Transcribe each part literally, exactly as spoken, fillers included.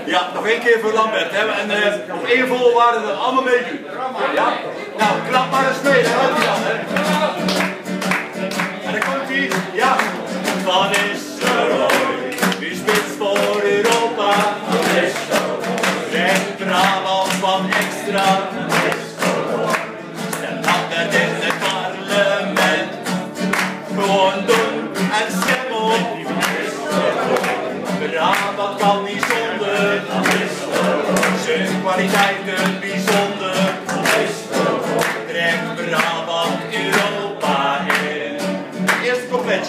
Ja, nog één keer voor Lambert. Hè? En uh, op één volle waarde dat allemaal meedoen. Ja? Nou, klap maar eens mee, daar houdt hij dan. Hè? En dan komt hij. Ja. Van Nistelrooy, wie spits voor Europa? Recht Brabant van extra. Stem Lambert in het parlement. Gewoon doen en stem op. Brabant kan niet zonder. Zijn kwaliteiten bijzonder. Trekt Brabant Europa in. Eerste completje.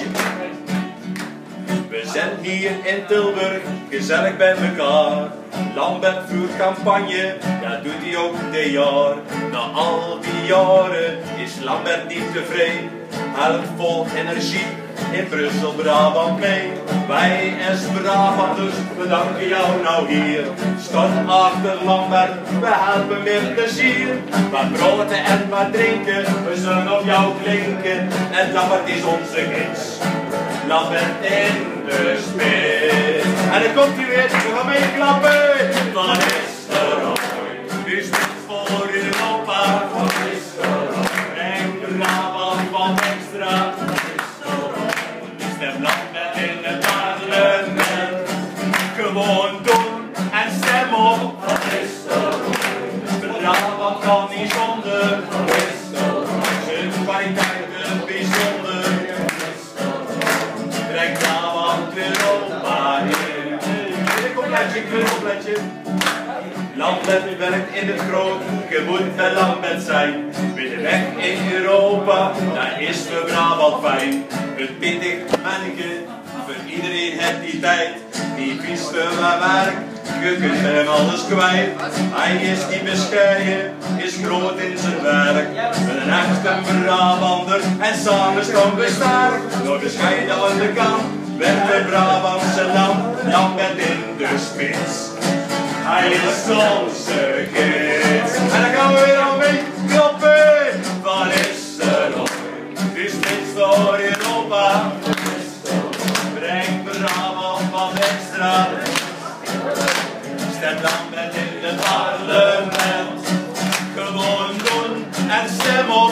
We zijn hier in Tilburg, gezellig bij elkaar. Lambert voert campagne, dat doet hij ook dit jaar. Na al die jaren is Lambert niet tevreden. Helpt vol energie in Brussel, Brabant mee. Wij als Brabanders bedanken jou nou hier. Stort achter Lambert, we helpen met plezier. Wat broden en wat drinken, we zullen op jou klinken. En Lambert is onze gids. Lambert in de spits. En dan komt hij weer, we gaan meeklappen. Van Nistelrooy, u spits voor Europa. Van Nistelrooy, breng Brabant van extra. Stem Lambert in het parlement. Gewoon doen en stem op. Van Nistelrooy, Brabant kan niet zonder. Zijn kwaliteiten bijzonder. Trek Brabant Europa in. Een completje, een completje. Lambert werkt in het groot, je moet bij Lambert zijn. Bij de weg in Europa, daar is voor Brabant fijn. Het pittig manneke, voor iedereen heeft die tijd. Die vies voor mijn werk, je kunt bij hem alles kwijt. Hij is niet bescheiden, is groot in zijn werk. Een echte Brabander en samen staan we sterk. Door bescheiden aan de kant, werd de Brabantse land. Lambert in de spits. Hij is onze gids. En dan gaan we weer al mee kloppen. Van Nistelrooy, u spits voor Europa. Breng Brabant van extra. Stem Lambert in het parlement. Gewoon doen en stem op.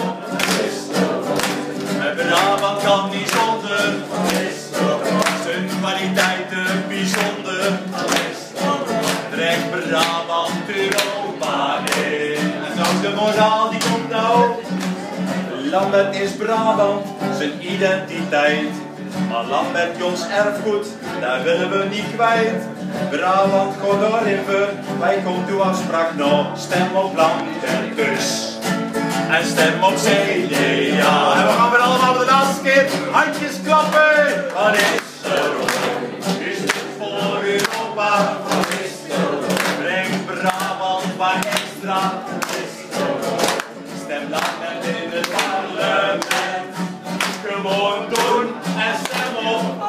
En Brabant kan niet zonder. Zijn kwaliteiten bijzonder. Trek Brabant Europa in. En nou de moraal die komt nou. Lambert is Brabant, zijn identiteit. Maar Lambert ons erfgoed, daar willen we niet kwijt. Brabant gaat erin, wij komen toe afspraak nou. Stem op Lambert dus. En stem op C D A. En we gaan weer allemaal voor de laatste keer handjes klappen. Van Nistelrooy, is het voor Europa. Breng Brabant van extra. Stem Lambert in het parlement. Gewoon doen en stem op.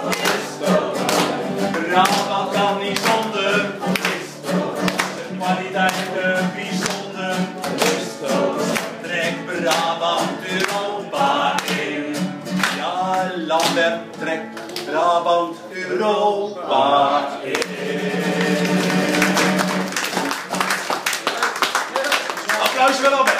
Brabant kan niet zonder. Zijn kwaliteiten bijzonder. Trek Brabant Europa in. Ja, Lambert trekt Brabant Europa in. Applausje voor Lambert.